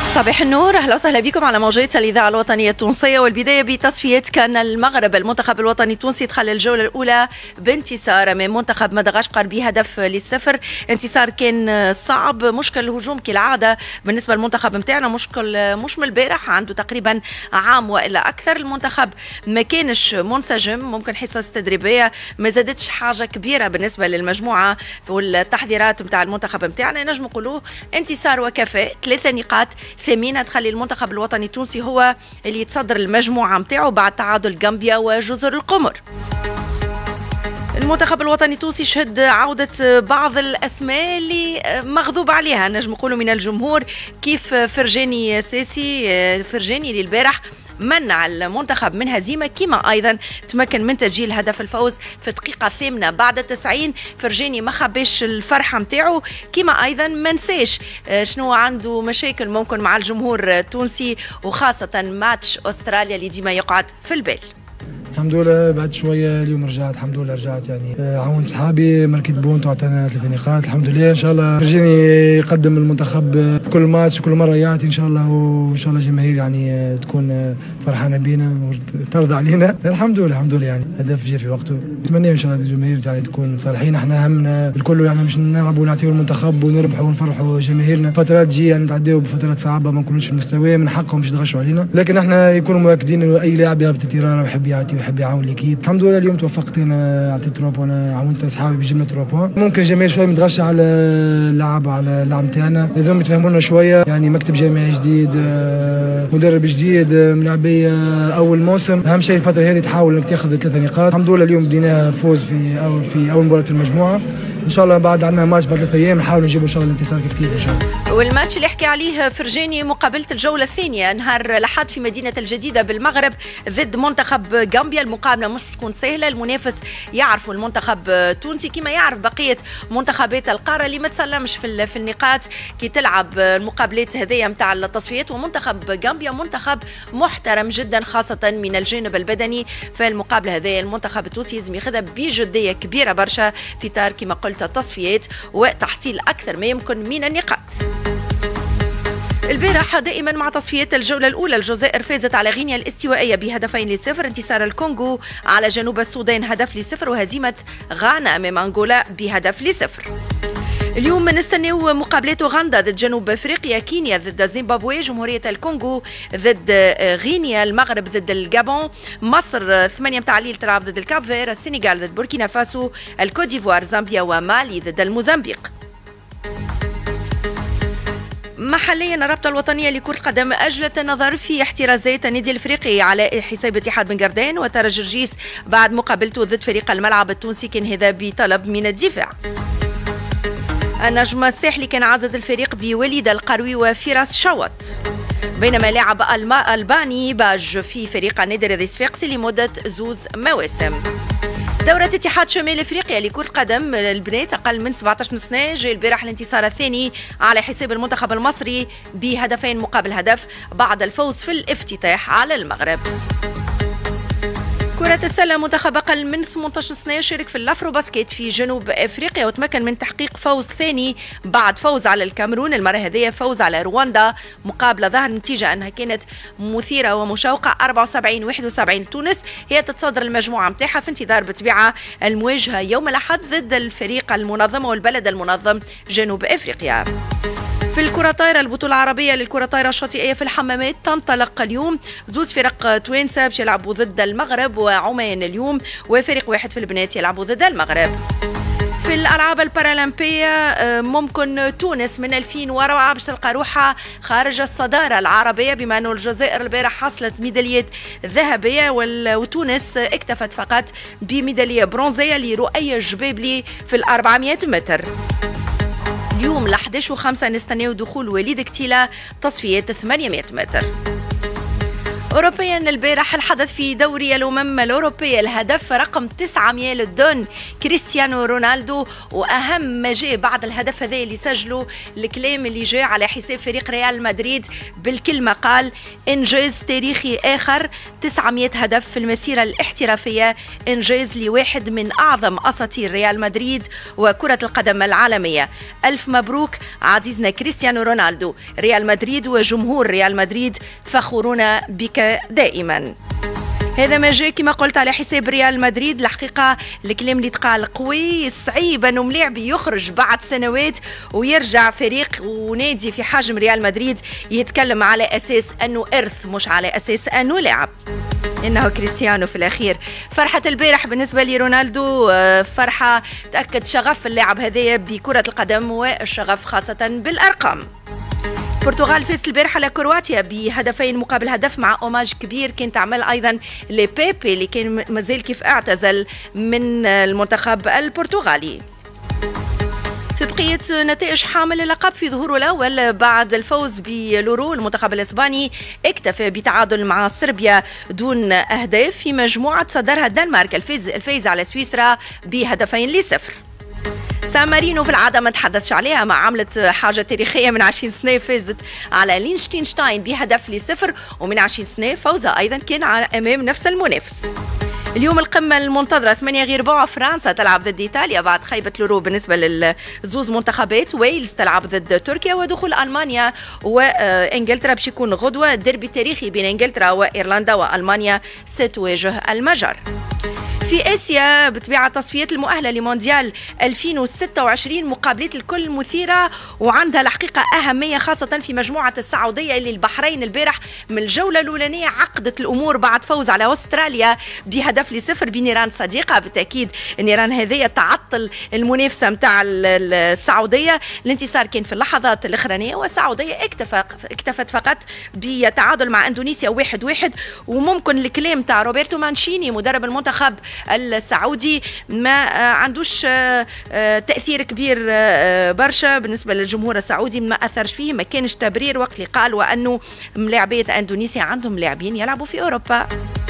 صباح النور، اهلا وسهلا بكم على موجات الاذاعه الوطنيه التونسيه. والبدايه بتصفيات كان المغرب. المنتخب الوطني التونسي دخل الجوله الاولى بانتصار امام منتخب مدغشقر بهدف للصفر. انتصار كان صعب، مشكل الهجوم كالعاده بالنسبه للمنتخب نتاعنا، مشكل مش من البارح، عنده تقريبا عام والا اكثر. المنتخب ما كانش منسجم، ممكن حصص تدريبيه ما زادتش حاجه كبيره بالنسبه للمجموعه والتحضيرات نتاع المنتخب نتاعنا. نجم نقولوا انتصار وكفاء، 3 نقاط ثمينة تخلي المنتخب الوطني التونسي هو اللي يتصدر المجموعة متاعه بعد تعادل غامبيا وجزر القمر. المنتخب الوطني التونسي شهد عودة بعض الأسماء اللي مغضوب عليها نجم نقولوا من الجمهور، كيف فرجاني ساسي. فرجاني اللي البارح منع المنتخب من هزيمة، كما أيضا تمكن من تسجيل هدف الفوز في الدقيقة 8 بعد 90. فرجاني ما خبيش الفرحة متاعه، كما أيضا ما نساش شنو عنده مشاكل ممكن مع الجمهور التونسي، وخاصة ماتش أستراليا اللي ديما يقعد في البال. الحمد لله بعد شويه اليوم رجعت، الحمد لله رجعت، يعني عاونت صحابي، ماركيت بونت وعطانا 3 نقاط الحمد لله. ان شاء الله فرجاني يقدم المنتخب في كل ماتش وكل مره يعطي ان شاء الله، وان شاء الله الجماهير يعني تكون فرحانه بينا وترضى علينا. الحمد لله الحمد لله، يعني هدف جاء في وقته. نتمنى ان شاء الله الجماهير يعني تكون صالحين. احنا همنا الكل يعني مش نلعبوا ونعطيو المنتخب ونربحوا ونفرحوا جماهيرنا. فترات تجي يعني نتعداو بفترات صعبه، ما نكونوش في المستوى، من حقهم باش يتغشوا علينا، لكن احنا يكونوا مؤكدين انه اي لاعب يهبط التيران ويحب يعطي ويحب يعاون ليكيب. الحمد لله اليوم توفقت، انا عطيت 3 بوان، عاونت اصحابي بجمله 3 بوان. ممكن الجماهير شويه متغشى على اللعب، على اللعب نتاعنا، لازم يتفهموا لنا شويه، يعني مكتب جامعي جديد، مدرب جديد، ملاعبيه اول موسم. اهم شيء الفتره هذه تحاول انك تاخذ 3 نقاط. الحمد لله اليوم بدينا فوز في اول مباراه المجموعه، ان شاء الله بعد عندنا ماتش بعد 3 ايام نحاول نجيبوا ان شاء الله الانتصار كيف ان شاء الله. والماتش اللي حكي عليه فرجاني مقابله الجوله الثانيه نهار الاحد في مدينه الجديده بالمغرب ضد منتخب غامبيا. المقابله مش تكون سهله، المنافس يعرفوا المنتخب التونسي كما يعرف بقيه منتخبات القاره اللي ما تسلمش في النقاط كي تلعب المقابلات هذيا نتاع التصفيات. ومنتخب غامبيا منتخب محترم جدا خاصه من الجانب البدني، فالمقابله هذيا المنتخب التونسي لازم ياخذها بجديه كبيره برشا في اطار كما قلت التصفيات وتحصيل اكثر ما يمكن من النقاط. البارح دائما مع تصفيات الجولة الأولى الجزائر فازت على غينيا الاستوائية بهدفين ل0، انتصار الكونغو على جنوب السودان هدف ل0، وهزيمة غانا أمام أنغولا بهدف ل0. اليوم نستناو مقابلات اوغندا ضد جنوب افريقيا، كينيا ضد زيمبابوي، جمهورية الكونغو ضد غينيا، المغرب ضد الجابون، مصر 8 متاع الليل تلعب ضد الكابفير، السنغال ضد بوركينا فاسو، الكوديفوار، زامبيا ومالي ضد الموزمبيق. محليا الرابطة الوطنية لكرة القدم أجلت النظر في احترازات النادي الافريقي على حساب اتحاد بن قردان وترجي الجيش بعد مقابلته ضد فريق الملعب التونسي، كان هذا بطلب من الدفاع. النجم الساحلي كان عزز الفريق بوليد القروي وفراس شوط، بينما لاعب الباني باج في فريق النادي الرياضي الصفاقسي لمدة 2 مواسم. دورة اتحاد شمال افريقيا لكرة قدم البنات اقل من 17 سنة جاء البارح الانتصار الثاني على حساب المنتخب المصري بهدفين مقابل هدف بعد الفوز في الافتتاح على المغرب. كرة السلة منتخب أقل من 18 سنة شارك في الافرو باسكيت في جنوب أفريقيا وتمكن من تحقيق فوز ثاني بعد فوز على الكاميرون، المرة هذه فوز على رواندا. مقابلة ظهر النتيجة أنها كانت مثيرة ومشوقة 74-71. تونس هي تتصدر المجموعة متاعها في انتظار بطبيعة المواجهة يوم الأحد ضد الفريق المنظم والبلد المنظم جنوب أفريقيا. في الكرة طايرة البطولة العربية للكرة طايرة الشاطئية في الحمامات تنطلق اليوم. 2 فرق توانسة باش يلعبوا ضد المغرب وعمان اليوم، وفريق واحد في البنات يلعبوا ضد المغرب. في الألعاب البارالمبية ممكن تونس من 2004 باش تلقى روحها خارج الصدارة العربية، بما أنه الجزائر البارح حصلت ميداليات ذهبية وتونس اكتفت فقط بميدالية برونزية لرؤية الجبابلي في 400 متر. اليوم ل 11:05 نستناو دخول وليد كتيلة تصفيات 800 متر. أوروبيا البارح الحدث في دوري الأمم الأوروبية، الهدف رقم 900 للدون كريستيانو رونالدو، وأهم ما جاء بعد الهدف هذا اللي سجله الكلام اللي جاء على حساب فريق ريال مدريد بالكلمة، قال إنجاز تاريخي آخر، 900 هدف في المسيرة الاحترافية، إنجاز لواحد من أعظم أساطير ريال مدريد وكرة القدم العالمية. ألف مبروك عزيزنا كريستيانو رونالدو، ريال مدريد وجمهور ريال مدريد فخورون بك دائما. هذا ما جاء كما قلت على حساب ريال مدريد. الحقيقة الكلام اللي تقال قوي، صعيب انه ملاعبي يخرج بعد سنوات ويرجع فريق ونادي في حجم ريال مدريد يتكلم على اساس انه ارث مش على اساس انه لاعب، انه كريستيانو في الاخير. فرحة البارح بالنسبة لرونالدو فرحة تأكد شغف اللاعب هذايا بكرة القدم والشغف خاصة بالارقام. البرتغال فازت البارحة على كرواتيا بهدفين مقابل هدف مع اوماج كبير كان تعمل ايضا لبيبي اللي كان مازال كيف اعتزل من المنتخب البرتغالي. في بقية نتائج حامل اللقب في ظهوره الأول بعد الفوز بلورو، المنتخب الإسباني اكتفى بتعادل مع صربيا دون أهداف في مجموعة صدرها الدنمارك الفايز على سويسرا ب2-0. سان مارينو في العادة ما تحدثش عليها، مع عملت حاجة تاريخية من 20 سنة، فازت على لينشتينشتاين ب1-0، ومن 20 سنة فوزها أيضا كان أمام نفس المنافس. اليوم القمة المنتظرة 8/4، فرنسا تلعب ضد إيطاليا بعد خيبة لورو بالنسبة للزوز منتخبات، ويلز تلعب ضد تركيا، ودخول ألمانيا وإنجلترا باش يكون غدوة ديربي تاريخي بين إنجلترا وإيرلندا، وألمانيا ستواجه المجر. في آسيا بطبيعة تصفيات المؤهلة لمونديال 2026 مقابلات الكل مثيرة وعندها الحقيقة أهمية، خاصة في مجموعة السعودية اللي البحرين البارح من الجولة الأولانية عقدت الأمور بعد فوز على أستراليا ب1-0 بنيران صديقة. بالتأكيد النيران هذه تعطل المنافسة متاع السعودية، الانتصار كان في اللحظات الأخرانية، والسعودية اكتفت فقط بتعادل مع إندونيسيا 1-1. وممكن الكلام تاع روبرتو مانشيني مدرب المنتخب السعودي ما عندوش تأثير كبير برشا بالنسبة للجمهور السعودي، ما أثرش فيه، ما كانش تبرير وقت اللي قال وأنه ملاعبية أندونيسيا عندهم لاعبين يلعبوا في أوروبا.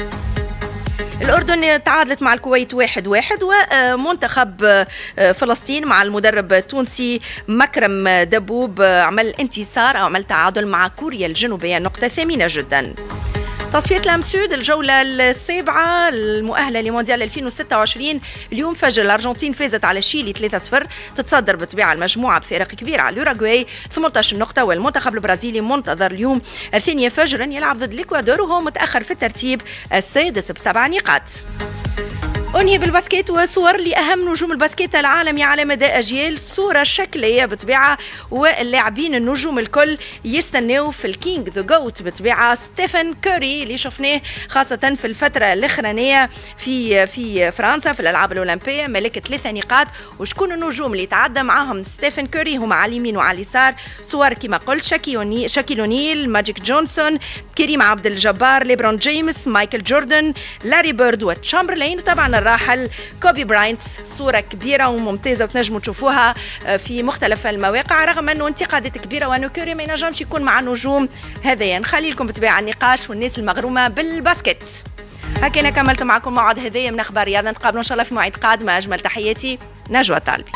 الأردن تعادلت مع الكويت 1-1، ومنتخب فلسطين مع المدرب التونسي مكرم دبوب عمل انتصار أو عمل تعادل مع كوريا الجنوبية، نقطة ثمينة جدا. تصفية لام سود الجولة السابعة المؤهلة لمونديال 2026، اليوم فجر الأرجنتين فازت على شيلي 3-0، تتصدر بطبيعة المجموعة بفارق كبير على الأوروغواي 18 نقطة، والمنتخب البرازيلي منتظر اليوم 2 فجرا يلعب ضد الإكوادور وهو متأخر في الترتيب السادس ب7 نقاط. أنهي بالباسكيت وصور لأهم نجوم الباسكيت العالمي على مدى أجيال، صورة شكلية بطبيعة، واللاعبين النجوم الكل يستناو في الكينج ذا جوت بطبيعة ستيفن كوري اللي شفناه خاصة في الفترة الأخرانية في فرنسا في الألعاب الأولمبية، ملك 3 نقاط. وشكون النجوم اللي تعدى معاهم ستيفن كوري؟ هم على اليمين وعلى اليسار، صور كما قلت شاكيل أونيل، ماجيك جونسون، كريم عبد الجبار، ليبرون جيمس، مايكل جوردن، لاري بيرد وتشامبرلين، وطبعا الراحل كوبي براينت. صورة كبيرة وممتازة وتنجموا تشوفوها في مختلف المواقع، رغم أنه انتقادات كبيرة وأنه كوري ما ينجمش يكون مع النجوم هذايا. نخلي لكم بطبيعة النقاش والناس المغرومة بالباسكت. هكذا كملت معكم موعد هذايا من أخبار رياضة، نتقابلوا إن شاء الله في موعد قادم. أجمل تحياتي، نجوى طالبي.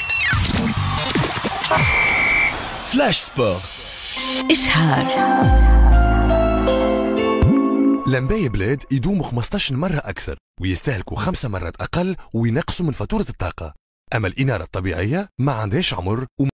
فلاش سبور. إشهار. لمباي بلاد يدوموا 15 مرة أكثر ويستهلكوا 5 مرات أقل وينقصوا من فاتورة الطاقة، أما الإنارة الطبيعية ما عندهاش عمر